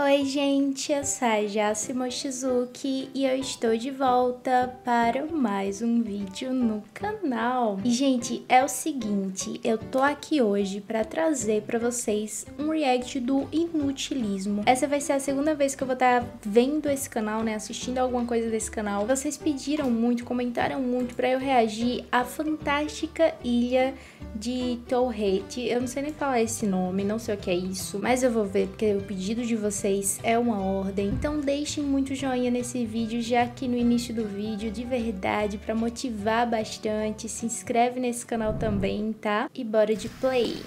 Oi gente, eu sou a Jaci Mochizuki e eu estou de volta para mais um vídeo no canal. E gente, é o seguinte, eu tô aqui hoje para trazer para vocês um react do Inutilismo. Essa vai ser a segunda vez que eu vou estar vendo esse canal, né, assistindo alguma coisa desse canal. Vocês pediram muito, comentaram muito para eu reagir à fantástica ilha de Torrete. Eu não sei nem falar esse nome, não sei o que é isso, mas eu vou ver porque o pedido de vocês é uma ordem. Então deixem muito joinha nesse vídeo já aqui no início do vídeo, de verdade, para motivar bastante. Se inscreve nesse canal também, tá? E bora de play!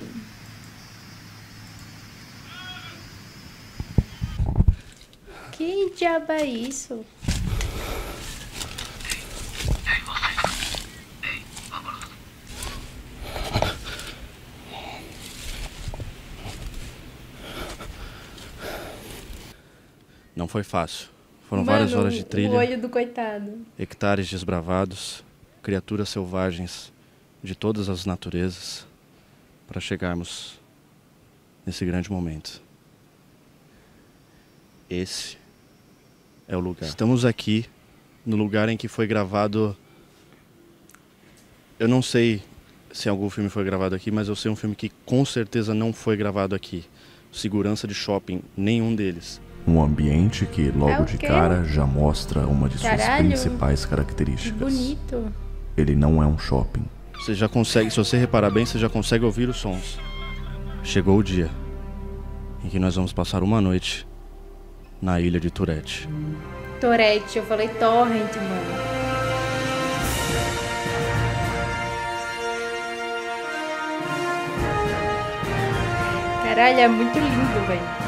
Que diabo é isso? Não foi fácil. Foram várias horas de trilha, o olho do coitado. hectares desbravados, criaturas selvagens de todas as naturezas, para chegarmos nesse grande momento. Esse é o lugar. Estamos aqui no lugar em que foi gravado... Eu não sei se algum filme foi gravado aqui, mas eu sei um filme que com certeza não foi gravado aqui. Segurança de Shopping, nenhum deles. Um ambiente que logo de cara já mostra uma de suas principais características. Bonito. Ele não é um shopping. Você já consegue, se você reparar bem, você já consegue ouvir os sons. Chegou o dia em que nós vamos passar uma noite na ilha de Torrete. Torrete, eu falei Torrent, mano. Caralho, é muito lindo, velho.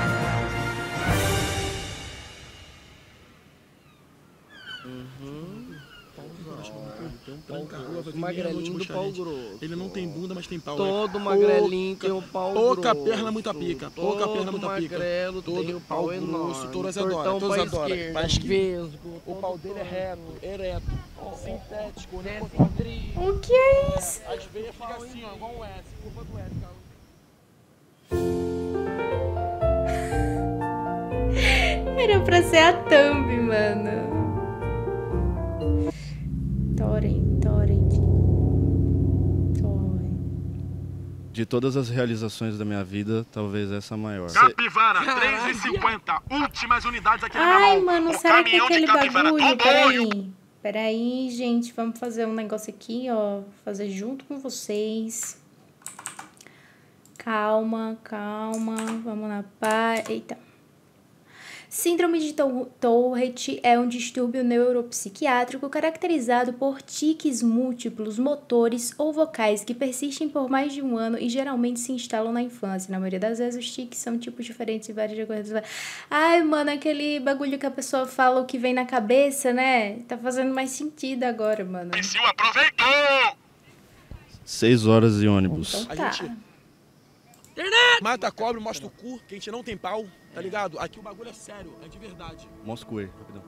Magrelinho do pau grosso. Ele não tem bunda, mas tem pau. Todo magrelinho tem o pau grosso. Pouca perna, muita pica. Pouca perna, muita pica. Magrelo tem o pau enorme. Todas adoram, todas adoram. Vesgo. O pau dele é reto, ereto, sintético, né? O que é isso? As veias ficam assim, ó, igual o S. Curva do S, cara. Era pra ser a thumb, mano. Torrent. De todas as realizações da minha vida, talvez essa a maior. Capivara, 3,50. Últimas unidades aqui na minha Ai, mão. mano, O será que é caminhão de aquele capivara bagulho? tombou. Peraí, gente, vamos fazer um negócio aqui, ó. Fazer junto com vocês. Calma. Vamos na paz. Eita. Síndrome de Tourette é um distúrbio neuropsiquiátrico caracterizado por tiques múltiplos motores ou vocais que persistem por mais de um ano e geralmente se instalam na infância. Na maioria das vezes, os tiques são tipos diferentes e várias de acordo. Ai, mano, aquele bagulho que a pessoa fala o que vem na cabeça, né? Tá fazendo mais sentido agora, mano. Imbecil aproveitou! 6 horas de ônibus. Então tá. A gente mata a cobra, mostra o cu, que a gente não tem pau, tá ligado? Aqui o bagulho é sério, é de verdade. Mostra o cu aí, rapidão.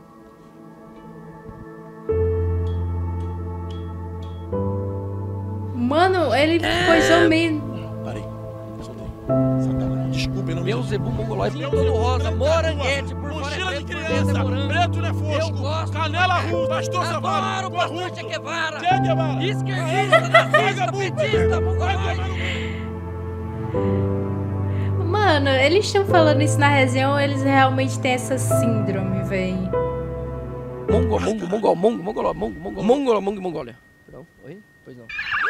Mano, ele coisou meio... Parei, soltei. Sacanagem. Desculpa, eu não me... Meu zebu mongolói todo rosa, moranguete, por fora Mochila é de preto, criança, por dentro é morango. preto não é fosco. Eu gosto. Canela russa, pastor Savara. Adoro o pastor Che Guevara. Che Guevara. Esquerdista, nazista, petista, mongolóide. Mano, eles estão falando isso na resenha ou eles realmente têm essa síndrome, véi? Mongólia. Perdão, oi? Pois não.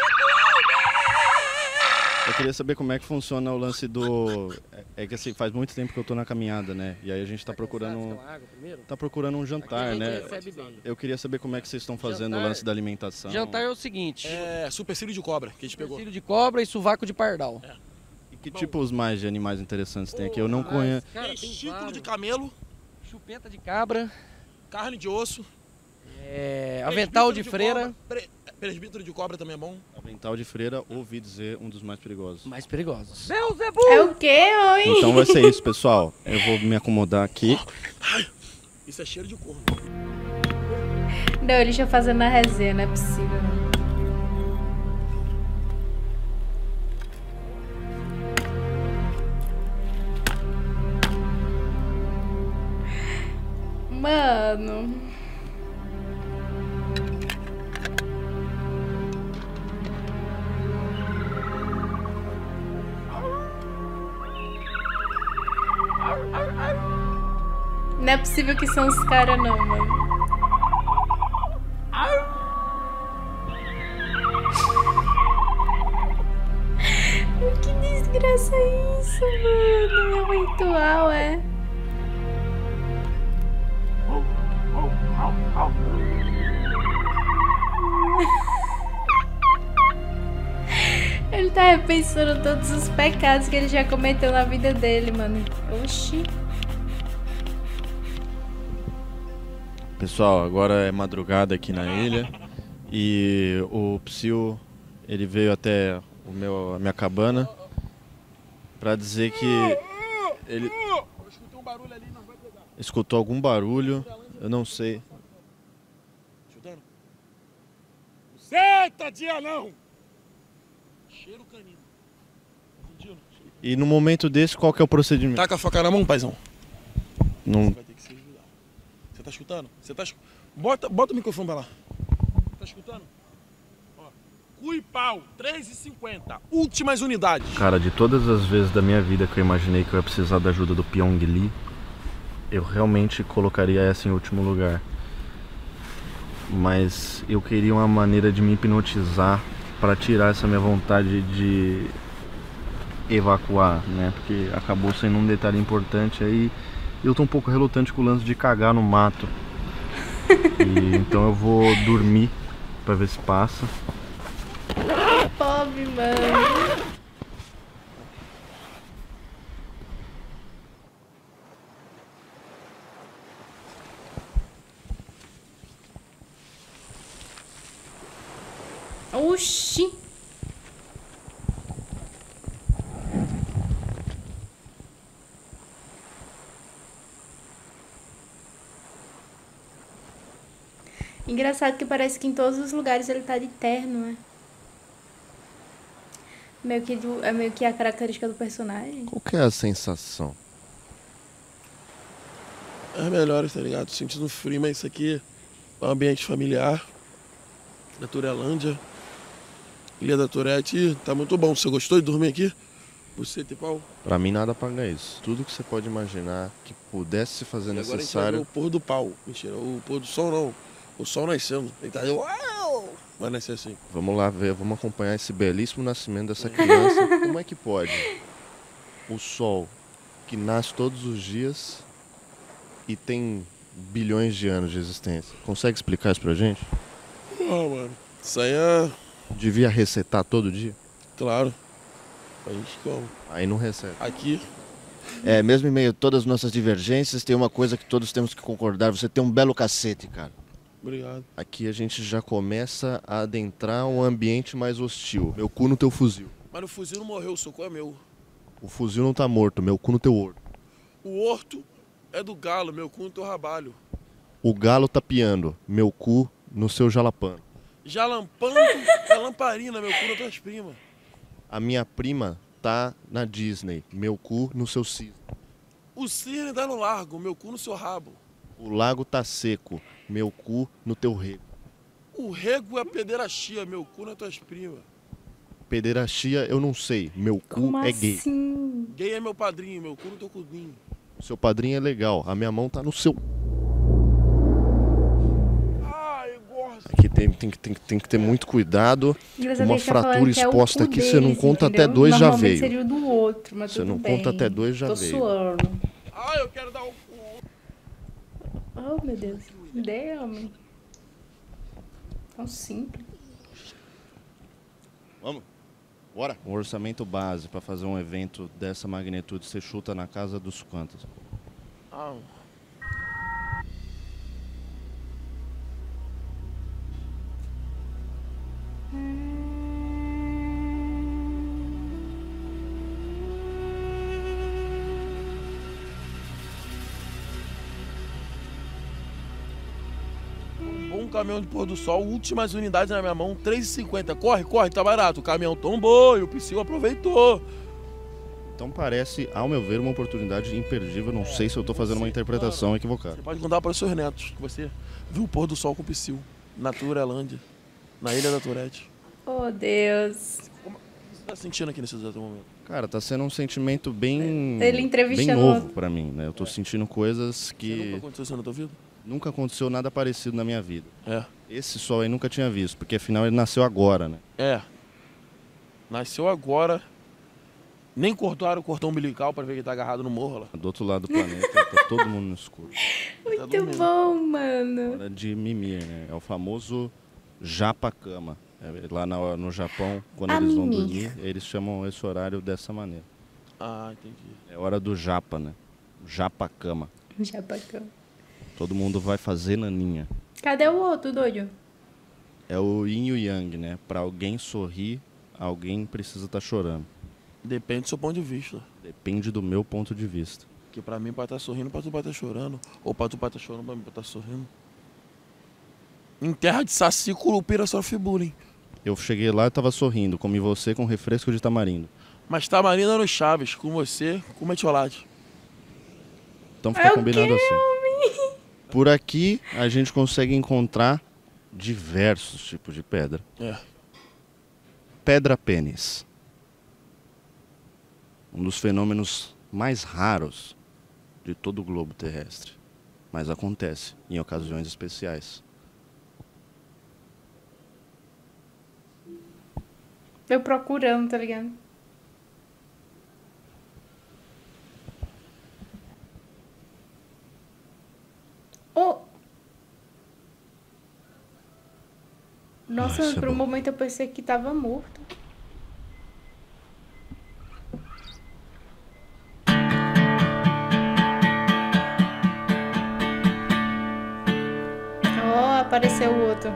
Eu queria saber como é que funciona o lance do... É que assim, faz muito tempo que eu tô na caminhada, né? E aí a gente tá procurando... Tá procurando um jantar, né? Eu queria saber como é que vocês estão fazendo o lance da alimentação. Jantar é o seguinte. É, supercílio de cobra que a gente pegou. Cílio de cobra e sovaco de pardal. E que tipos mais de animais interessantes tem aqui? Eu não conheço... Cara, tem Testículo vários. de camelo, Chupeta de cabra, carne de osso. avental de freira. Presbítero de cobra também é bom. Avental de freira, ouvi dizer, um dos mais perigosos. Mais perigosos. É o quê, oi? Então vai ser isso, pessoal. Eu vou me acomodar aqui. Isso é cheiro de corno. Não, eles estão fazendo na resenha, não é possível. Mano. Não é possível que são os caras não, mano. Que desgraça é isso, mano? É um ritual, é? Ele tá repensando todos os pecados que ele já cometeu na vida dele, mano. Oxi. Pessoal, agora é madrugada aqui na ilha e o Psyu, ele veio até a minha cabana pra dizer que ele escutou algum barulho, eu não sei. Seta, dia não! Cheiro canino. E no momento desse, qual que é o procedimento? Taca a faca na mão, paizão. Não. Vai ter que se ajudar. Você tá escutando? Você tá bota o microfone pra lá. Tá escutando? Ó. Cu e pau, 3,50. Últimas unidades. Cara, de todas as vezes da minha vida que eu imaginei que eu ia precisar da ajuda do Pyong Lee, eu realmente colocaria essa em último lugar. Mas eu queria uma maneira de me hipnotizar para tirar essa minha vontade de evacuar, né? Porque acabou sendo um detalhe importante aí. Eu tô um pouco relutante com o lance de cagar no mato. Então eu vou dormir para ver se passa. Pobre, mano. Oxi. Engraçado que parece que em todos os lugares ele tá de terno, né? É meio que a característica do personagem. Qual que é a sensação? É melhor, tá ligado? Sentindo frio, mas isso aqui é um ambiente familiar. Naturelândia. Ilha da Tourette, tá muito bom. Você gostou de dormir aqui? Você tem pau? Pra mim nada paga isso. Tudo que você pode imaginar que pudesse se fazer E agora a gente vai ver necessário. o pôr do pau. Mentira, o pôr do sol não. O sol nascendo. Ele tá... Uau! Vai nascer assim. Vamos lá ver, vamos acompanhar esse belíssimo nascimento dessa criança. Como é que pode? O sol que nasce todos os dias e tem bilhões de anos de existência. Consegue explicar isso pra gente? Não, mano. Isso aí é... Devia resetar todo dia? Claro. A gente come. Aí não recebe. Aqui... É, mesmo em meio a todas as nossas divergências, tem uma coisa que todos temos que concordar. Você tem um belo cacete, cara. Obrigado. Aqui a gente já começa a adentrar um ambiente mais hostil. Meu cu no teu fuzil. Mas o fuzil não morreu, o seu cu é meu. O fuzil não tá morto, meu cu no teu horto. O horto é do galo, meu cu no teu rabalho. O galo tá piando, meu cu no seu jalapano. Jalampando é lamparina, meu cu nas tuas primas. A minha prima tá na Disney, meu cu no seu cisne. O cisne tá no largo, meu cu no seu rabo. O lago tá seco, meu cu no teu rego. O rego é pederastia, meu cu nas tuas primas. Pederastia eu não sei, meu cu Como é gay. assim? Gay é meu padrinho, meu cu no teu cudinho. O seu padrinho é legal, a minha mão tá no seu... Ai, gosto. Aqui tem que ter muito cuidado. Engraçado Uma que ele tá falando fratura que é o exposta cu aqui, você não deles, conta entendeu? até dois, já Normalmente veio. seria o do outro, mas Você tudo não bem. conta até dois, já Tô veio. suando. Ai, eu quero dar o cu. Oh, meu Deus. Damn. Tão simples. Vamos. Bora. Um orçamento base para fazer um evento dessa magnitude, você chuta na casa dos quantos? Ah. Um caminhão de pôr do sol, últimas unidades na minha mão, 3,50. Corre, corre, tá barato. O caminhão tombou e o Psyu aproveitou. Então parece, ao meu ver, uma oportunidade imperdível. Não sei se eu tô fazendo uma interpretação equivocada. Você pode contar para os seus netos que você viu o pôr do sol com o Psyll, na Turelândia, na Ilha da Tourette. Oh, Deus. O que você tá sentindo aqui nesse exato momento? Cara, tá sendo um sentimento bem Ele entrevistando bem novo pra mim, né? Eu tô sentindo coisas Nunca que aconteceu isso na tua vida? nunca aconteceu nada parecido na minha vida. É. Esse sol aí nunca tinha visto, porque afinal ele nasceu agora, né? É. Nasceu agora. Nem cortaram o cordão umbilical para ver que ele tá agarrado no morro lá. Do outro lado do planeta, tá todo mundo no escuro. Muito dormindo. bom, mano. Hora de mimir, né? É o famoso japa-cama. Lá no Japão, quando eles vão mimir. dormir, eles chamam esse horário dessa maneira. Ah, entendi. É hora do japa, né? Japa-cama. Já bacana. Todo mundo vai fazer naninha. Cadê o outro, doido? É o yin e o yang, né? Pra alguém sorrir, alguém precisa estar chorando. Depende do seu ponto de vista. Depende do meu ponto de vista. Porque pra mim, pra estar sorrindo, pra tu pra estar chorando. Ou pra tu pra estar chorando, pra mim pra estar sorrindo. Em terra de Saci, Curupira sofre bullying. Eu cheguei lá e tava sorrindo, comi você com refresco de tamarindo. Mas tamarindo no Chaves, com você, com metiolate. Então fica combinado assim. Por aqui a gente consegue encontrar diversos tipos de pedra. É. Pedra pênis. Um dos fenômenos mais raros de todo o globo terrestre. Mas acontece em ocasiões especiais. Eu procurando, tá ligado? Oh! Nossa, isso é por um bom. momento eu pensei que tava morto. Oh, apareceu o outro.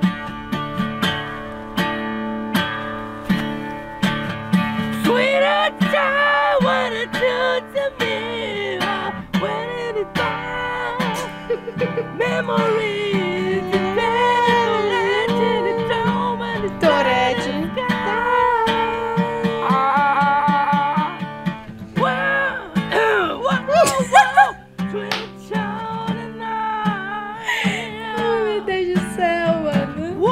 Tourette. Ai, meu Deus do céu, mano.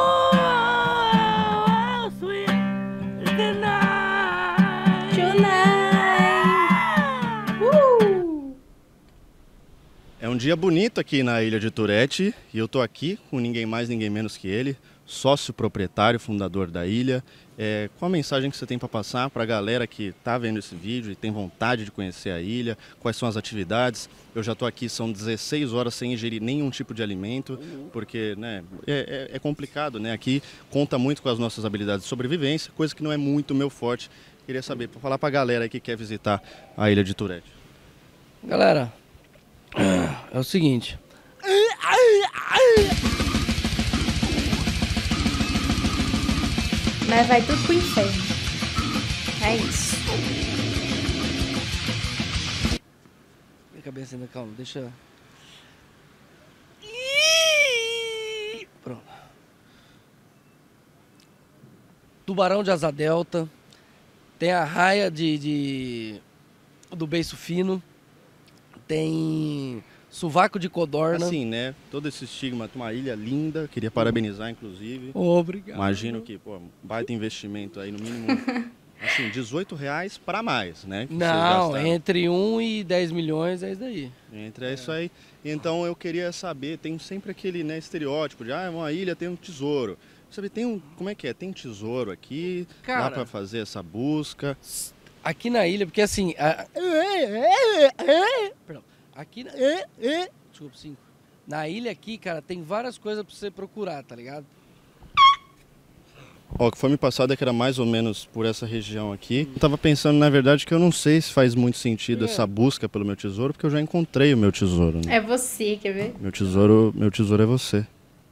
Tonight. É um dia bonito aqui na ilha de Tourette e eu tô aqui com ninguém mais, ninguém menos que ele, sócio proprietário, fundador da ilha. Qual a mensagem que você tem para passar para a galera que tá vendo esse vídeo e tem vontade de conhecer a ilha? Quais são as atividades? Eu já tô aqui, são 16 horas sem ingerir nenhum tipo de alimento, porque né, é complicado, né? Aqui conta muito com as nossas habilidades de sobrevivência, coisa que não é muito meu forte. Queria saber, para falar para a galera aí que quer visitar a ilha de Tourette. Galera, é o seguinte. Mas vai tudo pro inferno. É isso. Minha cabeça ainda, calma, deixa. Pronto. Tubarão de asa delta. Tem a raia do beiço fino. Tem sovaco de codorna. Assim, né? Todo esse estigma, uma ilha linda, queria parabenizar, inclusive. Obrigado. Imagino que, pô, baita investimento aí, no mínimo, assim, R$18 para mais, né? que vocês Não, gastaram. entre 1 e 10 milhões é isso daí. É isso aí. Então eu queria saber, tem sempre aquele, né, estereótipo de, uma ilha tem um tesouro. Sabe, como é que é? Tem um tesouro aqui, dá Cara, pra fazer essa busca. aqui na ilha, porque assim. Perdão. Aqui na. Desculpa, 5. Na ilha aqui, cara, tem várias coisas pra você procurar, tá ligado? Ó, o que foi me passado é que era mais ou menos por essa região aqui. Eu tava pensando, na verdade, que eu não sei se faz muito sentido essa busca pelo meu tesouro, porque eu já encontrei o meu tesouro, né? É você, quer ver? Meu tesouro é você.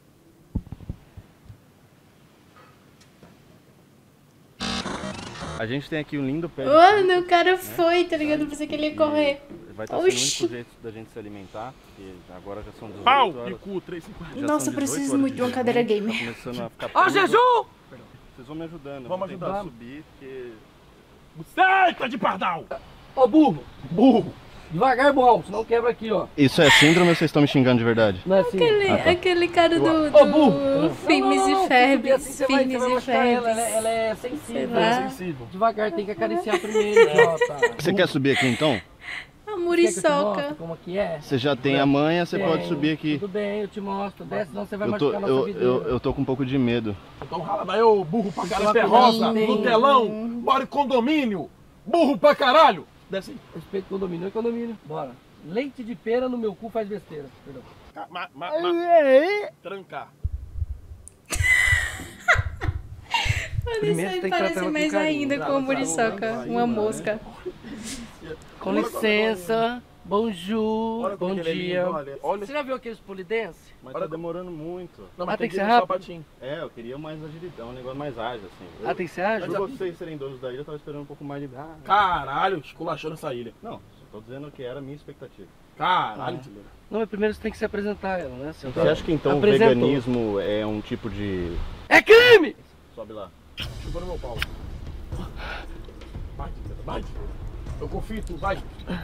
A gente tem aqui um lindo pé de Mano, o cara foi, tá ligado? Eu pensei que ele ia correr. Vai estar sendo o Oxi. único jeito da gente se alimentar, porque agora já são 18 Pau! horas. Picu, 3, 5, 4. Já Nossa, são eu preciso 18 horas muito de uma cadeira jejum, gamer. Tá começando a ficar Ó, preso. Jesus! Vocês vão me ajudando, eu Vamos vou tentar ajudar. subir, porque Buceta de pardal! Ô, burro! Burro! Devagar, bom, senão quebra aqui, ó. Isso é síndrome ou vocês estão me xingando de verdade? Não é assim? Aquele cara do Phineas e Ferb. Ela é sensível. Será? Devagar, tem que acariciar primeiro, Jota. Você quer subir aqui então? A muriçoca. Como que é? Você já tem a manha, você pode subir aqui. Tudo bem, eu te mostro. Desce, senão você vai machucar nossa vida. Eu tô com um pouco de medo. Então rala daí, ô burro pra caralho, ferrosa, Nutelão, mora em condomínio, burro pra caralho. Desce aí. Respeito condomínio, é condomínio. Bora. Leite de pera no meu cu faz besteira. Perdão. Trancar. Isso aí parece mais ainda com a muriçoca. Uma mosca. Com licença. Bonjour. Bom dia. Olha. Você já viu aqueles polidense? Mas tá demorando muito. Não, mas tem que ser ir no rápido? sapatinho. É, eu queria mais agilidade, um negócio mais ágil, assim. Tem que ser ágil? Por vocês serem donos da ilha, eu tava esperando um pouco mais de... Caralho, esculachando essa ilha. Não, só tô dizendo que era a minha expectativa. Caralho, Não, mas primeiro você tem que se apresentar ela, né? Você acha que então o Apresentou. veganismo é um tipo de... É crime! Sobe lá. Chupa no meu pau. Vai. Eu confio em tu, vai.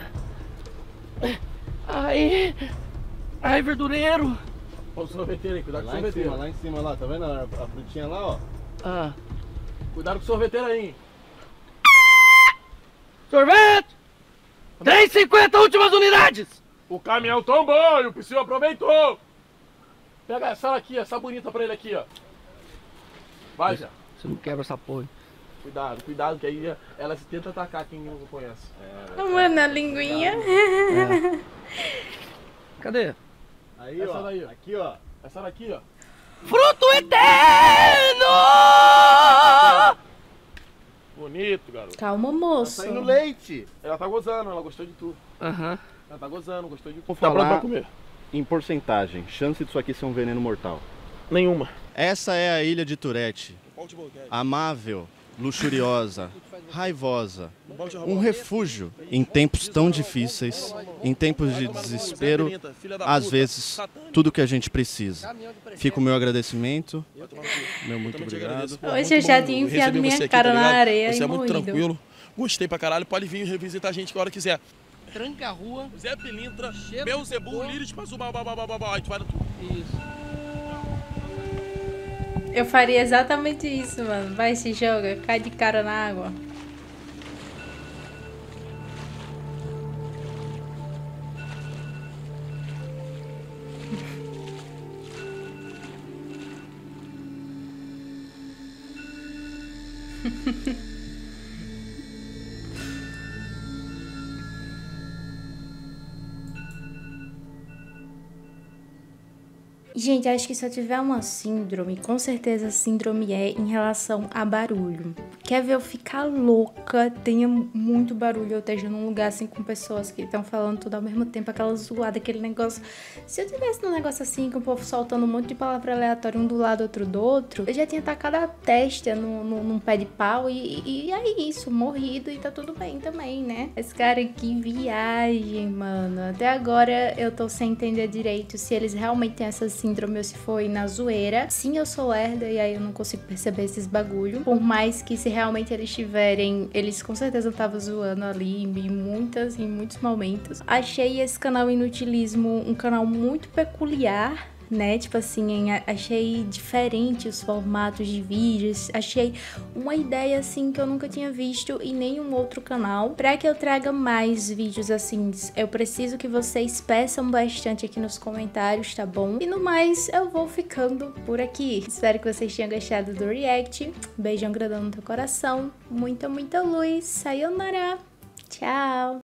Ai, verdureiro. Olha o sorveteiro aí, cuidado com o sorveteiro. Lá em cima, lá, tá vendo a frutinha lá, ó? Cuidado com o sorveteiro aí. Sorvete! 3,50 últimas unidades! O caminhão tombou e o Psyu aproveitou. Pega essa aqui, essa bonita pra ele aqui, ó. Vai já. Você não quebra essa porra. Cuidado, que aí ela se tenta atacar quem não conhece. Mano, a linguinha. Cadê? Aí, Essa ó. daí, ó. Aqui, ó. Essa daqui, ó. Fruto eterno! Bonito, garoto. Calma, Tá moço. saindo leite. Ela tá gozando, ela gostou de tu. Aham. Ela tá gozando, gostou de tu. Vou Tá pronto falar pra comer? em porcentagem. Chance disso aqui ser um veneno mortal. Nenhuma. Essa é a ilha de Tourette. Amável, luxuriosa, raivosa. Um refúgio em tempos tão difíceis, em tempos de desespero, às vezes, tudo que a gente precisa. Fica o meu agradecimento, meu muito obrigado. Hoje eu já tinha enfiado minha cara na areia e Você é muito morrido. tranquilo. Gostei pra caralho. Pode vir revisitar a gente que hora quiser. Tranca a rua. Zé Pilintra, Cheiro Belzebu, de cocô. Líris, Pazuba, aí tu vai no tudo. Isso. Eu faria exatamente isso, mano. Vai, se joga, cai de cara na água. Gente, acho que se eu tiver uma síndrome, com certeza a síndrome é em relação a barulho. Quer ver eu ficar louca, tenha muito barulho, eu esteja num lugar assim com pessoas que estão falando tudo ao mesmo tempo, aquela zoada, aquele negócio. Se eu tivesse num negócio assim, com o povo soltando um monte de palavra aleatória um do lado, outro do outro, eu já tinha tacado a testa num pé de pau e é isso, morrido e tá tudo bem também, né? Esse cara, que viagem, mano. Até agora eu tô sem entender direito se eles realmente têm essa síndrome ou se foi na zoeira. Sim, eu sou lerda e aí eu não consigo perceber esses bagulho. Por mais que se realmente eles tiverem, eles com certeza estavam zoando ali em muitos momentos. Achei esse canal Inutilismo um canal muito peculiar, né? Tipo assim, achei diferente os formatos de vídeos, achei uma ideia assim que eu nunca tinha visto em nenhum outro canal. Para que eu traga mais vídeos assim, eu preciso que vocês peçam bastante aqui nos comentários, tá bom? E no mais, eu vou ficando por aqui. Espero que vocês tenham gostado do react. Beijão grandão no teu coração, muita luz, sayonara, tchau!